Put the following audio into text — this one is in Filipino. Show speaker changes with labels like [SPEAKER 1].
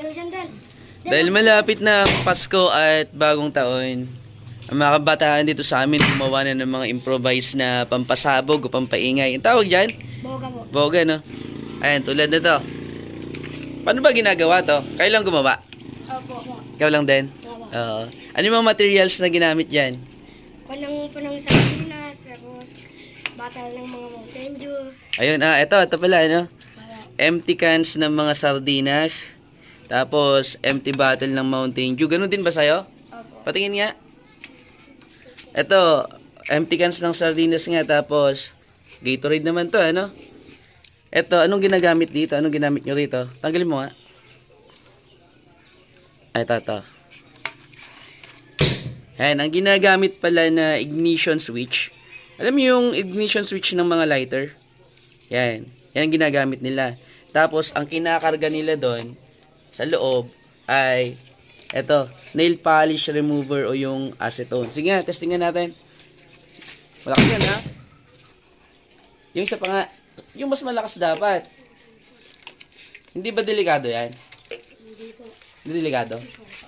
[SPEAKER 1] Dahil malapit na ang Pasko at bagong taon, ang mga kabataan dito sa amin gumawa na ng mga improvised na pampasabog o pampaingay. Ang tawag dyan?
[SPEAKER 2] Boga po.
[SPEAKER 1] Boga, no? Ayan, tulad na to. Paano ba ginagawa to? Kayo lang gumawa?
[SPEAKER 2] Opo.
[SPEAKER 1] Ikaw lang din?
[SPEAKER 2] Opo.
[SPEAKER 1] Oo. Ano yung mga materials na ginamit dyan?
[SPEAKER 2] Panang sardinas, tapos batal ng mga Mountain Dew.
[SPEAKER 1] Ayun, ito pala, ano? Empty cans ng mga sardinas. Tapos, empty bottle ng Mountain Dew. Ganun din ba sa'yo?
[SPEAKER 2] Opo.
[SPEAKER 1] Patingin nga. Ito, empty cans ng sardinas nga. Tapos, Gatorade naman to, ano? Ito, anong ginagamit dito? Anong ginamit nyo rito? Tanggalin mo nga. Ito. Ayan, ang ginagamit pala na ignition switch. Alam mo yung ignition switch ng mga lighter? Yan. Yan ang ginagamit nila. Tapos, ang kinakarga nila doon, sa loob, ay, eto, nail polish remover o yung acetone. Sige nga, testingan natin. Malakas yan, ha? Yung isa pa nga, yung mas malakas dapat. Hindi ba delikado yan?
[SPEAKER 2] Hindi po.
[SPEAKER 1] Hindi delikado?